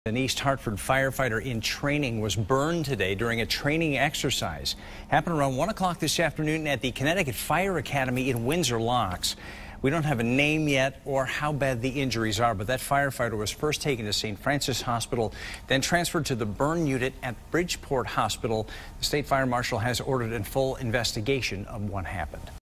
An East Hartford firefighter in training was burned today during a training exercise. Happened around 1 o'clock this afternoon at the Connecticut Fire Academy in Windsor Locks. We don't have a name yet or how bad the injuries are, but that firefighter was first taken to St. Francis Hospital, then transferred to the burn unit at Bridgeport Hospital. The state fire marshal has ordered a full investigation of what happened.